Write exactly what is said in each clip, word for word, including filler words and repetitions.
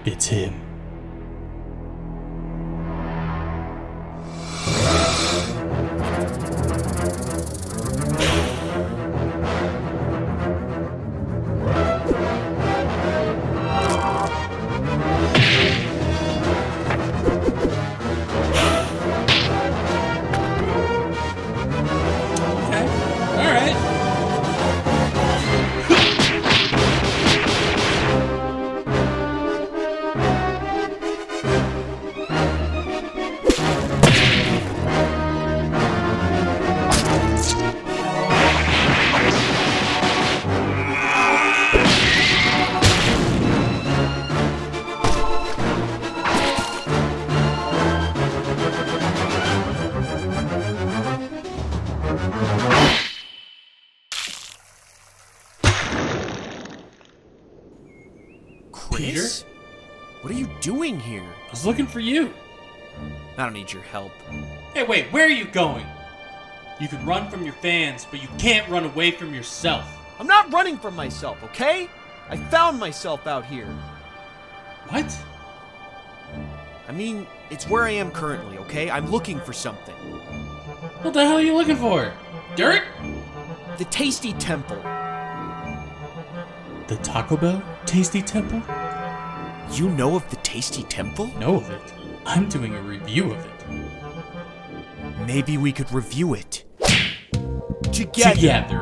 It's him. Chris? What are you doing here? I was looking for you. I don't need your help. Hey, wait, where are you going? You can run from your fans, but you can't run away from yourself. I'm not running from myself, okay? I found myself out here. What? I mean, it's where I am currently, okay? I'm looking for something. What the hell are you looking for? Dirt? The Tasty Temple. The Taco Bell Tasty Temple? You know of the Tasty Temple? Know of it? I'm doing a review of it. Maybe we could review it. Together. Together.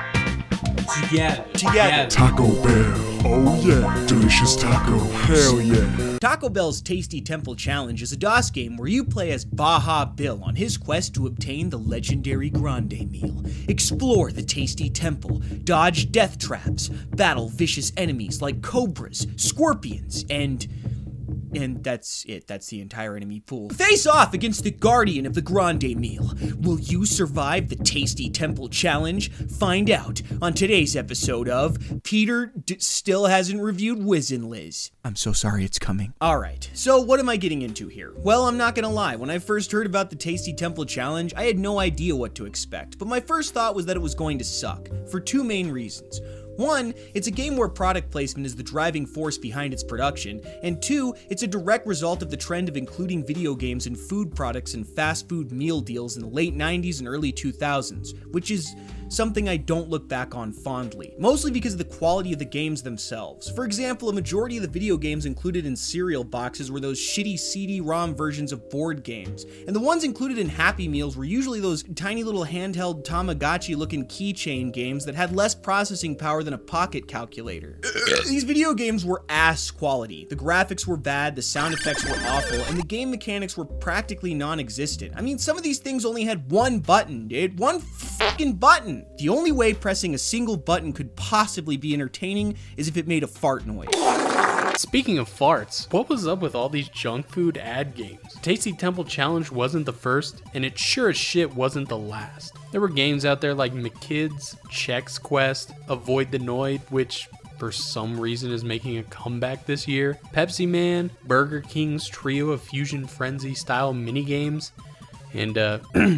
Together. Together. Taco Bell, oh yeah, delicious taco, hell yeah. Taco Bell's Tasty Temple Challenge is a DOS game where you play as Baja Bill on his quest to obtain the legendary Grande Meal. Explore the Tasty Temple, dodge death traps, battle vicious enemies like Cobras, Scorpions, and... And that's it. That's the entire enemy pool. Face off against the Guardian of the Grande Meal. Will you survive the Tasty Temple Challenge? Find out on today's episode of Peter D still hasn't reviewed Wiz and Liz. I'm so sorry it's coming. Alright, so what am I getting into here? Well, I'm not gonna lie. When I first heard about the Tasty Temple Challenge, I had no idea what to expect. But my first thought was that it was going to suck, for two main reasons. One, it's a game where product placement is the driving force behind its production, and two, it's a direct result of the trend of including video games in food products and fast food meal deals in the late nineties and early two thousands, which is something I don't look back on fondly, mostly because of the quality of the games themselves. For example, a majority of the video games included in cereal boxes were those shitty C D ROM versions of board games, and the ones included in Happy Meals were usually those tiny little handheld Tamagotchi-looking keychain games that had less processing power than a pocket calculator. These video games were ass quality. The graphics were bad, the sound effects were awful, and the game mechanics were practically non-existent. I mean, some of these things only had one button, dude. One fucking button! The only way pressing a single button could possibly be entertaining is if it made a fart noise. Speaking of farts, what was up with all these junk food ad games? Tasty Temple Challenge wasn't the first, and it sure as shit wasn't the last. There were games out there like McKids, Chex Quest, Avoid the Noid, which for some reason is making a comeback this year, Pepsi Man, Burger King's trio of Fusion Frenzy style minigames, and uh,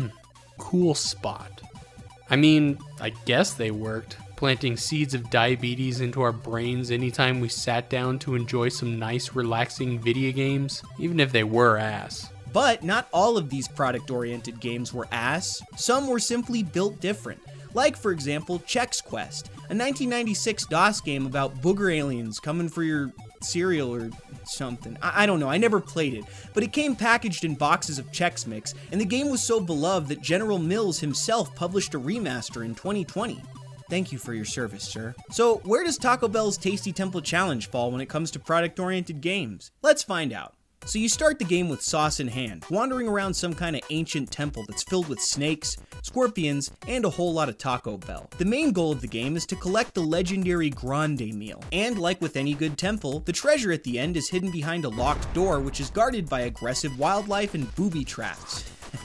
Cool Spot. I mean, I guess they worked, planting seeds of diabetes into our brains anytime we sat down to enjoy some nice, relaxing video games, even if they were ass. But not all of these product-oriented games were ass. Some were simply built different. Like, for example, Chex Quest, a nineteen ninety-six DOS game about booger aliens coming for your cereal or something. I, I don't know, I never played it, but it came packaged in boxes of Chex Mix, and the game was so beloved that General Mills himself published a remaster in twenty twenty. Thank you for your service, sir. So, where does Taco Bell's Tasty Temple Challenge fall when it comes to product-oriented games? Let's find out. So you start the game with sauce in hand, wandering around some kind of ancient temple that's filled with snakes, scorpions, and a whole lot of Taco Bell. The main goal of the game is to collect the legendary Grande Meal, and like with any good temple, the treasure at the end is hidden behind a locked door which is guarded by aggressive wildlife and booby traps.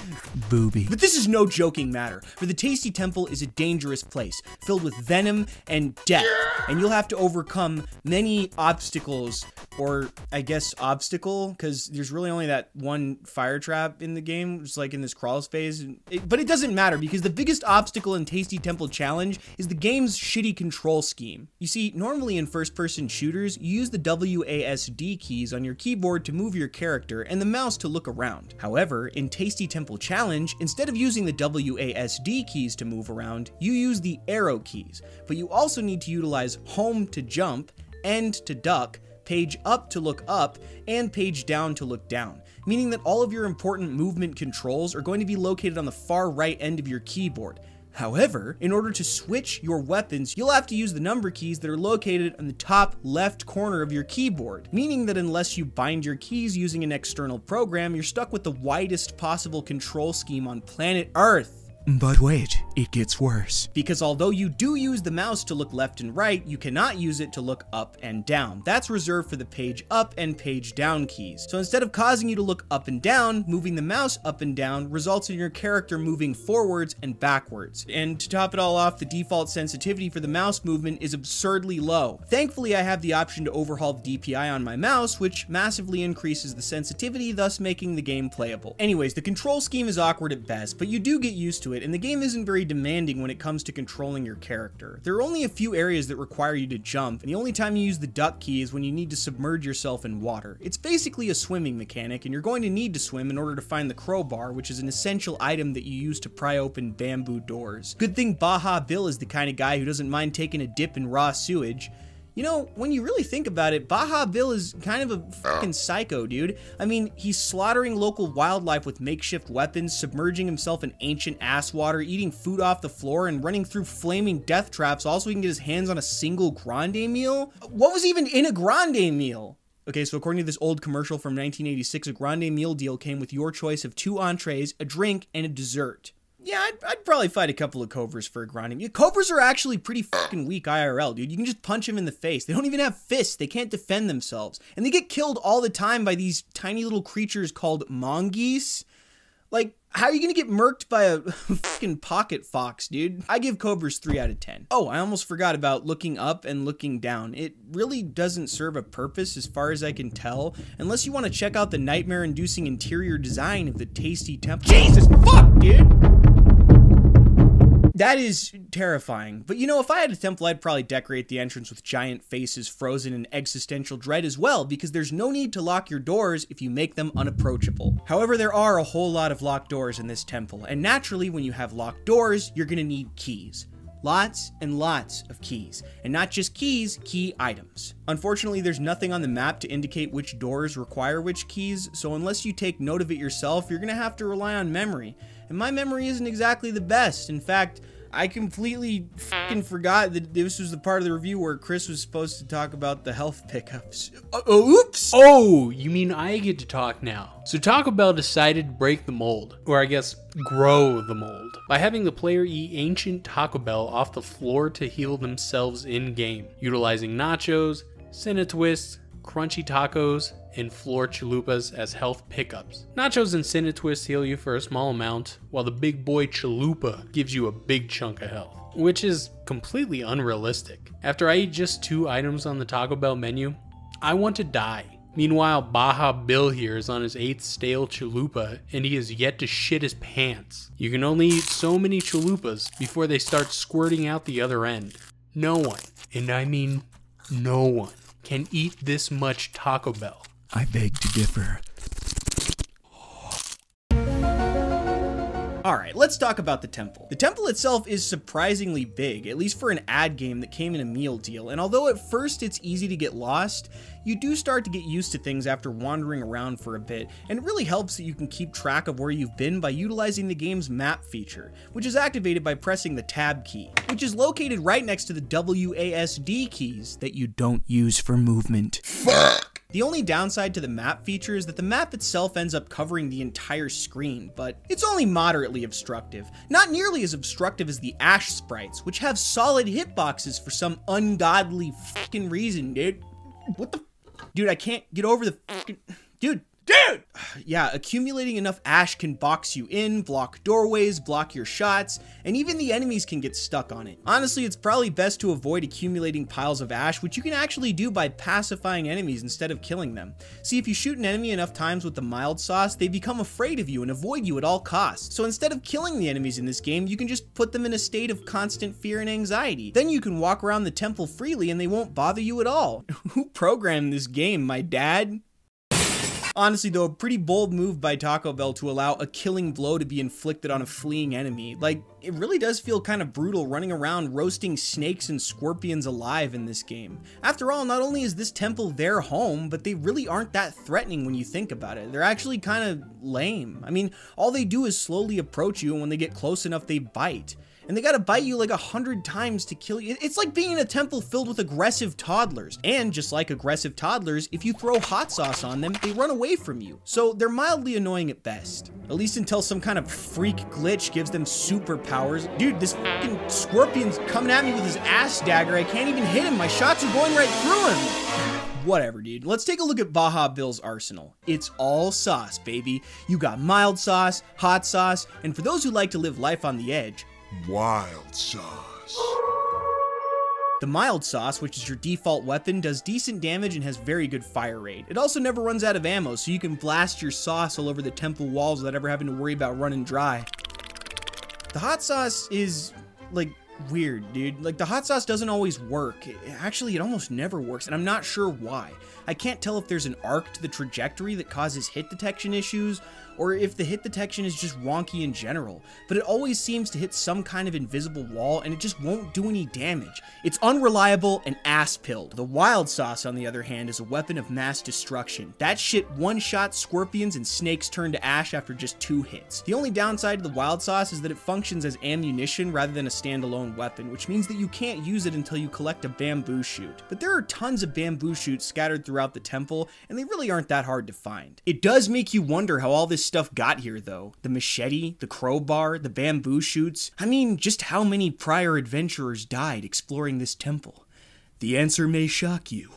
Booby. But this is no joking matter, for the Tasty Temple is a dangerous place, filled with venom and death, and you'll have to overcome many obstacles, or I guess obstacle, because there's really only that one fire trap in the game, just like in this crawl space. It, but it doesn't matter, because the biggest obstacle in Tasty Temple Challenge is the game's shitty control scheme. You see, normally in first-person shooters, you use the W A S D keys on your keyboard to move your character and the mouse to look around. However, in Tasty Temple Challenge, instead of using the W A S D keys to move around, you use the arrow keys, but you also need to utilize home to jump, end to duck, page up to look up, and page down to look down, meaning that all of your important movement controls are going to be located on the far right end of your keyboard. However, in order to switch your weapons, you'll have to use the number keys that are located on the top left corner of your keyboard, meaning that unless you bind your keys using an external program, you're stuck with the widest possible control scheme on planet Earth. But wait, it gets worse. Because although you do use the mouse to look left and right, you cannot use it to look up and down. That's reserved for the page up and page down keys. So instead of causing you to look up and down, moving the mouse up and down results in your character moving forwards and backwards. And to top it all off, the default sensitivity for the mouse movement is absurdly low. Thankfully, I have the option to overhaul the D P I on my mouse, which massively increases the sensitivity, thus making the game playable. Anyways, the control scheme is awkward at best, but you do get used to it, and the game isn't very demanding when it comes to controlling your character. There are only a few areas that require you to jump, and the only time you use the duck key is when you need to submerge yourself in water. It's basically a swimming mechanic, and you're going to need to swim in order to find the crowbar, which is an essential item that you use to pry open bamboo doors. Good thing Baja Bill is the kind of guy who doesn't mind taking a dip in raw sewage. You know, when you really think about it, Baja Bill is kind of a fucking psycho, dude. I mean, he's slaughtering local wildlife with makeshift weapons, submerging himself in ancient ass water, eating food off the floor, and running through flaming death traps all so he can get his hands on a single Grande Meal? What was even in a Grande Meal? Okay, so according to this old commercial from nineteen eighty-six, a Grande Meal deal came with your choice of two entrees, a drink, and a dessert. Yeah, I'd, I'd probably fight a couple of Cobras for a Grande Meal. Cobras are actually pretty fucking weak I R L, dude. You can just punch them in the face. They don't even have fists. They can't defend themselves. And they get killed all the time by these tiny little creatures called mongoose. Like, how are you gonna get murked by a fucking pocket fox, dude? I give Cobras three out of ten. Oh, I almost forgot about looking up and looking down. It really doesn't serve a purpose as far as I can tell, unless you want to check out the nightmare-inducing interior design of the Tasty Temple. Jesus fuck, dude! That is terrifying. But you know, if I had a temple, I'd probably decorate the entrance with giant faces frozen in existential dread as well, because there's no need to lock your doors if you make them unapproachable. However, there are a whole lot of locked doors in this temple, and naturally, when you have locked doors, you're gonna need keys. Lots and lots of keys. And not just keys, key items. Unfortunately, there's nothing on the map to indicate which doors require which keys, so unless you take note of it yourself, you're gonna have to rely on memory. And my memory isn't exactly the best. In fact, I completely fucking forgot that this was the part of the review where Chris was supposed to talk about the health pickups. Uh, oops! Oh, you mean I get to talk now? So Taco Bell decided to break the mold, or I guess grow the mold, by having the player eat ancient Taco Bell off the floor to heal themselves in-game, utilizing nachos, Cinna-Twists, crunchy tacos, and floor chalupas as health pickups. Nachos and Cinna-Twists heal you for a small amount, while the big boy chalupa gives you a big chunk of health, which is completely unrealistic. After I eat just two items on the Taco Bell menu, I want to die. Meanwhile, Baja Bill here is on his eighth stale chalupa, and he has yet to shit his pants. You can only eat so many chalupas before they start squirting out the other end. No one, and I mean no one, can eat this much Taco Bell. I beg to differ. Alright, let's talk about the temple. The temple itself is surprisingly big, at least for an ad game that came in a meal deal, and although at first it's easy to get lost, you do start to get used to things after wandering around for a bit, and it really helps that you can keep track of where you've been by utilizing the game's map feature, which is activated by pressing the tab key, which is located right next to the W A S D keys that you don't use for movement. Fuck! The only downside to the map feature is that the map itself ends up covering the entire screen, but it's only moderately obstructive. Not nearly as obstructive as the Ash sprites, which have solid hitboxes for some ungodly fucking reason, dude. What the? Dude, I can't get over the fucking... Dude, Dude! Yeah, accumulating enough ash can box you in, block doorways, block your shots, and even the enemies can get stuck on it. Honestly, it's probably best to avoid accumulating piles of ash, which you can actually do by pacifying enemies instead of killing them. See, if you shoot an enemy enough times with the mild sauce, they become afraid of you and avoid you at all costs. So instead of killing the enemies in this game, you can just put them in a state of constant fear and anxiety. Then you can walk around the temple freely and they won't bother you at all. Who programmed this game? My dad? Honestly though, a pretty bold move by Taco Bell to allow a killing blow to be inflicted on a fleeing enemy. Like, it really does feel kind of brutal running around roasting snakes and scorpions alive in this game. After all, not only is this temple their home, but they really aren't that threatening when you think about it. They're actually kind of lame. I mean, all they do is slowly approach you, and when they get close enough, they bite. And they gotta bite you like a hundred times to kill you. It's like being in a temple filled with aggressive toddlers. And just like aggressive toddlers, if you throw hot sauce on them, they run away from you. So they're mildly annoying at best. At least until some kind of freak glitch gives them superpowers. Dude, this fucking scorpion's coming at me with his ass dagger. I can't even hit him. My shots are going right through him. Whatever, dude. Let's take a look at Baja Bill's arsenal. It's all sauce, baby. You got mild sauce, hot sauce, and for those who like to live life on the edge, Wild sauce. the mild sauce, which is your default weapon, does decent damage and has very good fire rate. It also never runs out of ammo, so you can blast your sauce all over the temple walls without ever having to worry about running dry. The hot sauce is, like, weird, dude. Like, the hot sauce doesn't always work. It, actually, it almost never works, and I'm not sure why. I can't tell if there's an arc to the trajectory that causes hit detection issues, or if the hit detection is just wonky in general, but it always seems to hit some kind of invisible wall and it just won't do any damage. It's unreliable and ass-pilled. The wild sauce, on the other hand, is a weapon of mass destruction. That shit one-shot scorpions and snakes turn to ash after just two hits. The only downside to the wild sauce is that it functions as ammunition rather than a standalone weapon, which means that you can't use it until you collect a bamboo shoot. But there are tons of bamboo shoots scattered throughout the temple, and they really aren't that hard to find. It does make you wonder how all this stuff got here though. The machete, the crowbar, the bamboo shoots. I mean, just how many prior adventurers died exploring this temple? The answer may shock you.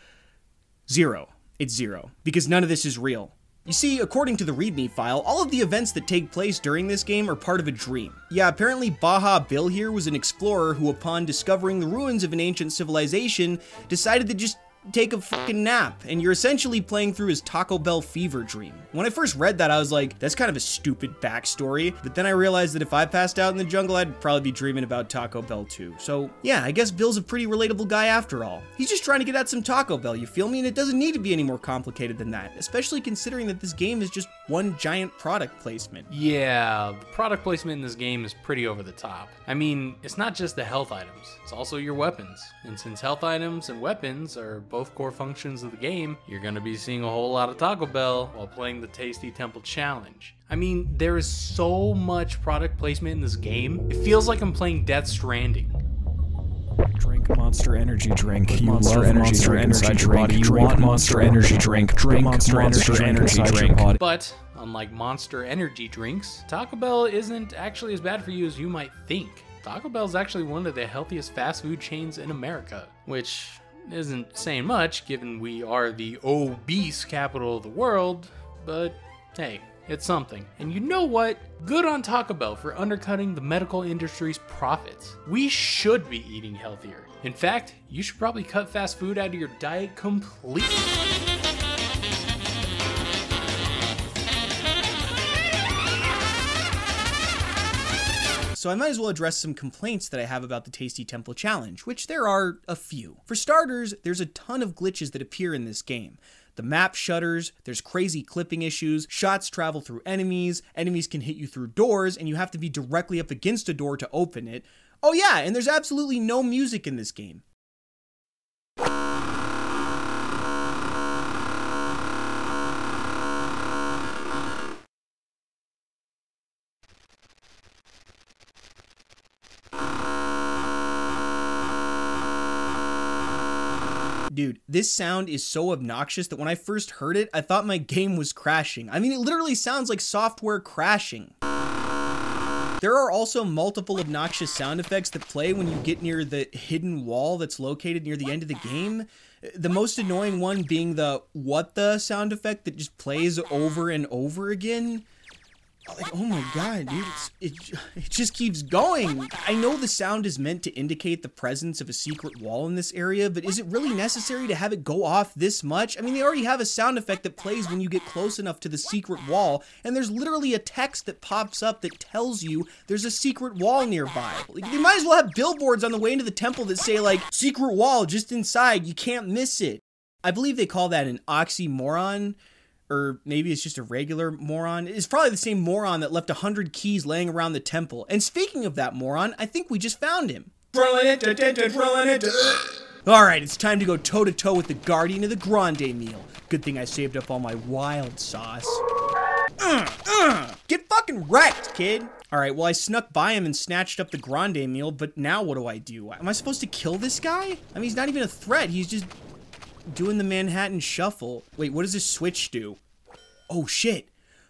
Zero. It's zero. Because none of this is real. You see, according to the README file, all of the events that take place during this game are part of a dream. Yeah, apparently Baja Bill here was an explorer who, upon discovering the ruins of an ancient civilization, decided to just take a fucking nap, and you're essentially playing through his Taco Bell fever dream. When I first read that, I was like, that's kind of a stupid backstory, but then I realized that if I passed out in the jungle, I'd probably be dreaming about Taco Bell too. So yeah, I guess Bill's a pretty relatable guy after all. He's just trying to get at some Taco Bell, you feel me? And it doesn't need to be any more complicated than that, especially considering that this game is just one giant product placement. Yeah, the product placement in this game is pretty over the top. I mean, it's not just the health items, it's also your weapons. And since health items and weapons are both core functions of the game, you're gonna be seeing a whole lot of Taco Bell while playing the Tasty Temple Challenge. I mean, there is so much product placement in this game, it feels like I'm playing Death Stranding. Drink Monster Energy drink. You Monster love energy Monster drink Energy inside your drink. body. You Drink want Monster Monster Energy Energy drink. drink. Drink Monster Monster Energy Energy drink drink inside inside your your body. body. But, unlike Monster Energy drinks, Taco Bell isn't actually as bad for you as you might think. Taco Bell is actually one of the healthiest fast food chains in America, which isn't saying much given we are the obese capital of the world, but hey, it's something. And you know what? Good on Taco Bell for undercutting the medical industry's profits. We should be eating healthier. In fact, you should probably cut fast food out of your diet completely. So I might as well address some complaints that I have about the Tasty Temple Challenge, which there are a few. For starters, there's a ton of glitches that appear in this game. The map shutters, there's crazy clipping issues, shots travel through enemies, enemies can hit you through doors, and you have to be directly up against a door to open it. Oh yeah, and there's absolutely no music in this game. Dude, this sound is so obnoxious that when I first heard it, I thought my game was crashing. I mean, it literally sounds like software crashing. There are also multiple obnoxious sound effects that play when you get near the hidden wall that's located near the end of the game. The most annoying one being the what the sound effect that just plays over and over again. Like, oh my god, dude, it's, it, it just keeps going. I know the sound is meant to indicate the presence of a secret wall in this area, but is it really necessary to have it go off this much? I mean, they already have a sound effect that plays when you get close enough to the secret wall, and there's literally a text that pops up that tells you there's a secret wall nearby. Like, they might as well have billboards on the way into the temple that say, like, secret wall just inside, you can't miss it. I believe they call that an oxymoron. Or maybe it's just a regular moron. It's probably the same moron that left a hundred keys laying around the temple. And speaking of that moron, I think we just found him. Alright, it's time to go toe-to-toe with the guardian of the Grande Meal. Good thing I saved up all my wild sauce. Uh, uh, get fucking wrecked, kid! Alright, well I snuck by him and snatched up the Grande Meal, but now what do I do? Am I supposed to kill this guy? I mean, he's not even a threat, he's just doing the Manhattan Shuffle. Wait, what does this switch do? Oh shit.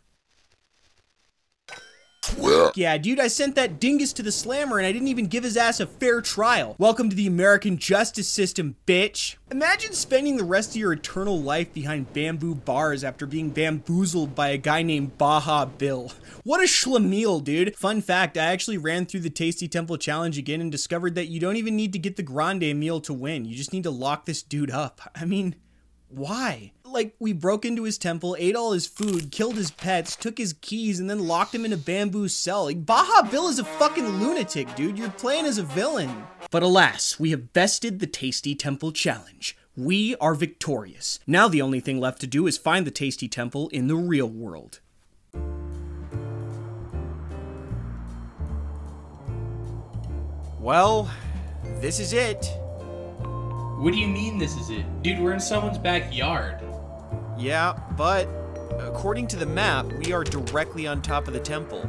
Yeah, dude, I sent that dingus to the slammer and I didn't even give his ass a fair trial. Welcome to the American justice system, bitch. Imagine spending the rest of your eternal life behind bamboo bars after being bamboozled by a guy named Baja Bill. What a schlemiel, dude. Fun fact, I actually ran through the Tasty Temple Challenge again and discovered that you don't even need to get the Grande Meal to win. You just need to lock this dude up. I mean, why? Like, we broke into his temple, ate all his food, killed his pets, took his keys, and then locked him in a bamboo cell. Like, Baja Bill is a fucking lunatic, dude. You're playing as a villain. But alas, we have bested the Tasty Temple Challenge. We are victorious. Now the only thing left to do is find the Tasty Temple in the real world. Well, this is it. What do you mean this is it? Dude, we're in someone's backyard. Yeah, but according to the map, we are directly on top of the temple.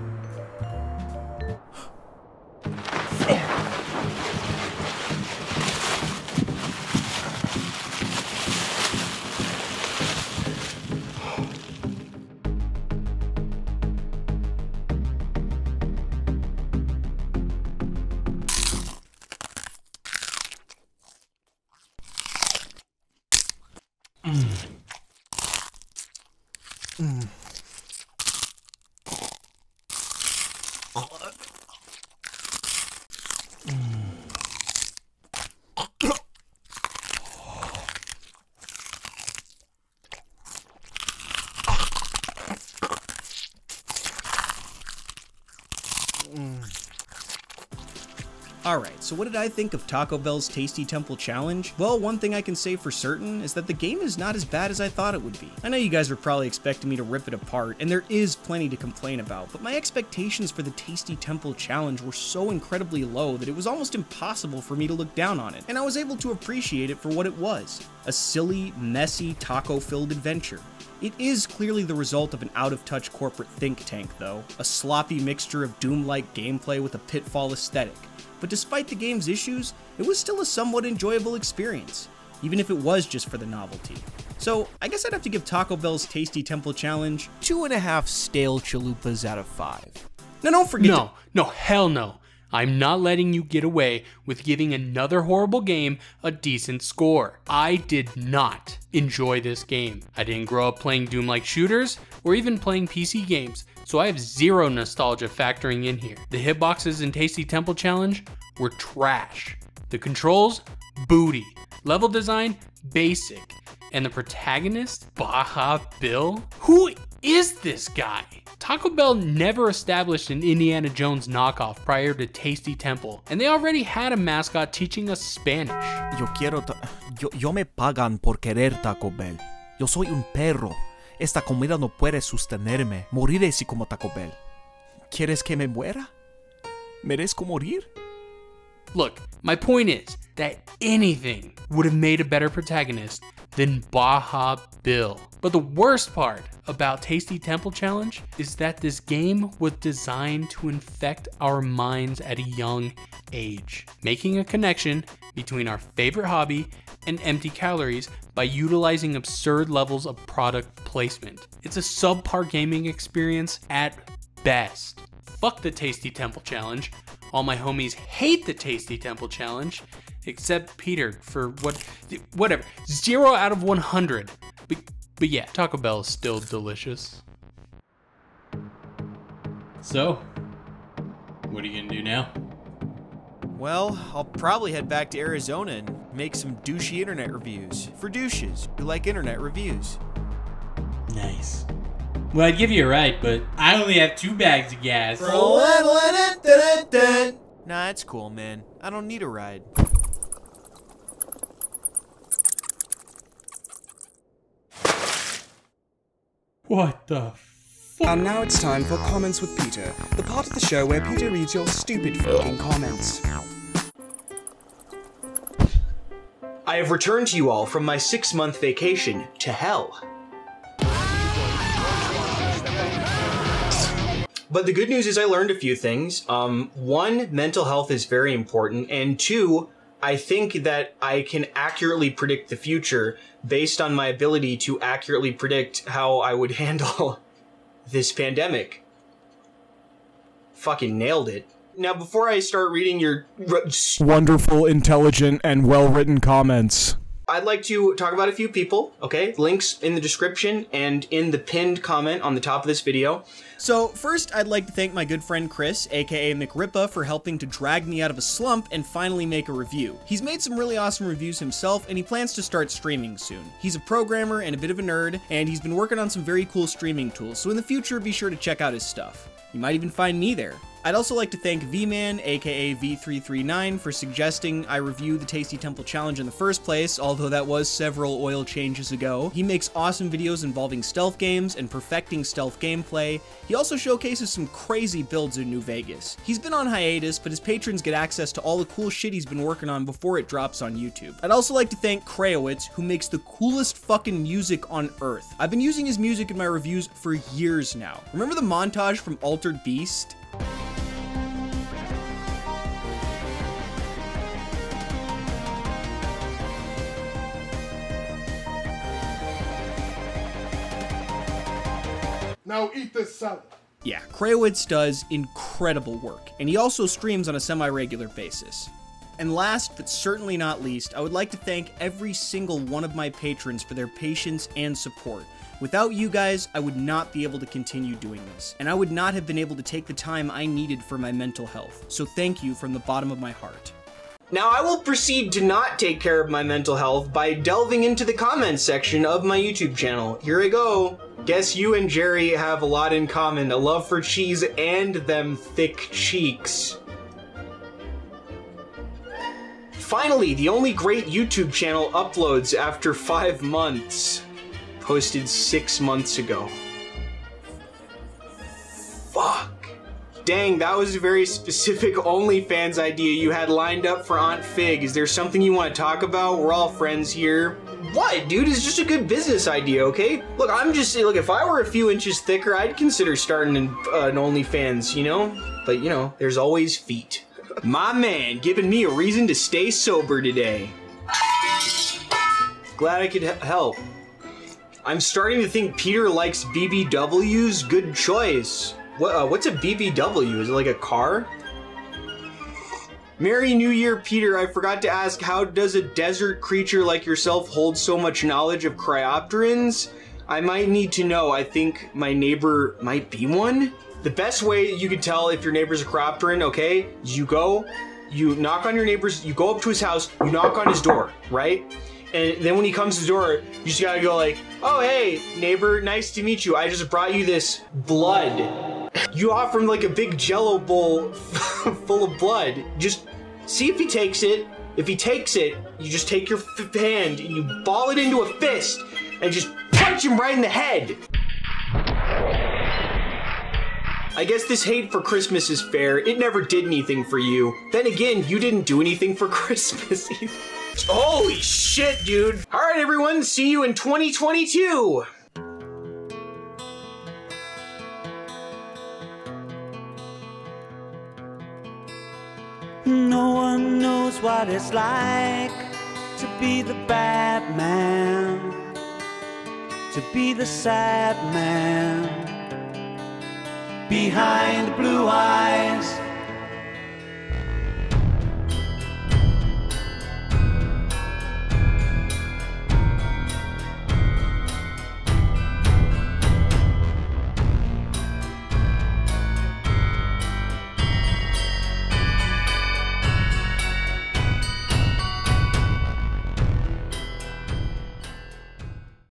Mm. Mm. Alright, so what did I think of Taco Bell's Tasty Temple Challenge? Well, one thing I can say for certain is that the game is not as bad as I thought it would be. I know you guys were probably expecting me to rip it apart, and there is plenty to complain about, but my expectations for the Tasty Temple Challenge were so incredibly low that it was almost impossible for me to look down on it, and I was able to appreciate it for what it was. A silly, messy, taco-filled adventure. It is clearly the result of an out-of-touch corporate think tank, though, a sloppy mixture of Doom-like gameplay with a pitfall aesthetic. But despite the game's issues, it was still a somewhat enjoyable experience, even if it was just for the novelty. So I guess I'd have to give Taco Bell's Tasty Temple Challenge two and a half stale chalupas out of five. Now don't forget No, to- no, hell no. I'm not letting you get away with giving another horrible game a decent score. I did not enjoy this game. I didn't grow up playing Doom-like shooters or even playing P C games, so I have zero nostalgia factoring in here. The hitboxes in Tasty Temple Challenge were trash. The controls, booty. Level design, basic. And the protagonist, Baja Bill? Who is this guy? Taco Bell never established an Indiana Jones knockoff prior to Tasty Temple, and they already had a mascot teaching us Spanish. Yo quiero ta- yo, yo me pagan por querer Taco Bell. Yo soy un perro. Esta comida no puede sostenerme. Moriré si como Taco Bell. ¿Quieres que me muera? ¿Merezco morir? Look, my point is that anything would have made a better protagonist than Baja Bill. But the worst part about Tasty Temple Challenge is that this game was designed to infect our minds at a young age, making a connection between our favorite hobby and empty calories by utilizing absurd levels of product placement. It's a subpar gaming experience at best. Fuck the Tasty Temple Challenge. All my homies hate the Tasty Temple Challenge, except Peter for what, whatever, zero out of one hundred. But, but yeah, Taco Bell is still delicious. So, what are you gonna do now? Well, I'll probably head back to Arizona and make some douchey internet reviews for douches who like internet reviews. Nice. Well, I'd give you a ride, but I only have two bags of gas. Nah, it's cool, man. I don't need a ride. What the fuck? And now it's time for Comments with Peter, the part of the show where Peter reads your stupid fucking comments. I have returned to you all from my six-month vacation to hell. But the good news is I learned a few things. Um, one, mental health is very important, and two, I think that I can accurately predict the future based on my ability to accurately predict how I would handle this pandemic. Fucking nailed it. Now, before I start reading your wonderful, intelligent, and well-written comments, I'd like to talk about a few people, okay? Links in the description and in the pinned comment on the top of this video. So, first, I'd like to thank my good friend Chris, aka McRippa, for helping to drag me out of a slump and finally make a review. He's made some really awesome reviews himself, and he plans to start streaming soon. He's a programmer and a bit of a nerd, and he's been working on some very cool streaming tools, so in the future, be sure to check out his stuff. You might even find me there. I'd also like to thank V-Man, aka V three three nine, for suggesting I review the Tasty Temple Challenge in the first place, although that was several oil changes ago. He makes awesome videos involving stealth games and perfecting stealth gameplay. He also showcases some crazy builds in New Vegas. He's been on hiatus, but his patrons get access to all the cool shit he's been working on before it drops on YouTube. I'd also like to thank Kreyowitz, who makes the coolest fucking music on earth. I've been using his music in my reviews for years now. Remember the montage from Altered Beast? Now eat this salad. Yeah, Kreyowitz does incredible work, and he also streams on a semi-regular basis. And last, but certainly not least, I would like to thank every single one of my patrons for their patience and support. Without you guys, I would not be able to continue doing this, and I would not have been able to take the time I needed for my mental health. So thank you from the bottom of my heart. Now I will proceed to not take care of my mental health by delving into the comments section of my YouTube channel. Here I go. Guess you and Jerry have a lot in common, a love for cheese and them thick cheeks. Finally, the only great YouTube channel uploads after five months. Posted six months ago. Fuck. Dang, that was a very specific OnlyFans idea you had lined up for Aunt Fig. Is there something you want to talk about? We're all friends here. What, dude? It's just a good business idea, okay? Look, I'm just saying, look, if I were a few inches thicker, I'd consider starting an, uh, an OnlyFans, you know? But, you know, there's always feet. My man, giving me a reason to stay sober today. Glad I could help. I'm starting to think Peter likes B B Ws. Good choice. What, uh, what's a B B W? Is it like a car? Merry New Year, Peter. I forgot to ask, how does a desert creature like yourself hold so much knowledge of cryopterans? I might need to know. I think my neighbor might be one. The best way you can tell if your neighbor's a cryopteran, okay, is you go, you knock on your neighbor's, you go up to his house, you knock on his door, right? And then when he comes to the door, you just gotta go like, oh, hey, neighbor, nice to meet you. I just brought you this blood. You offer him like a big jello bowl full of blood. Just see if he takes it. If he takes it, you just take your f hand and you ball it into a fist and just punch him right in the head. I guess this hate for Christmas is fair. It never did anything for you. Then again, you didn't do anything for Christmas either. Holy shit, dude. All right, everyone, see you in twenty twenty-two. No one knows what it's like to be the bad man, to be the sad man, behind blue eyes.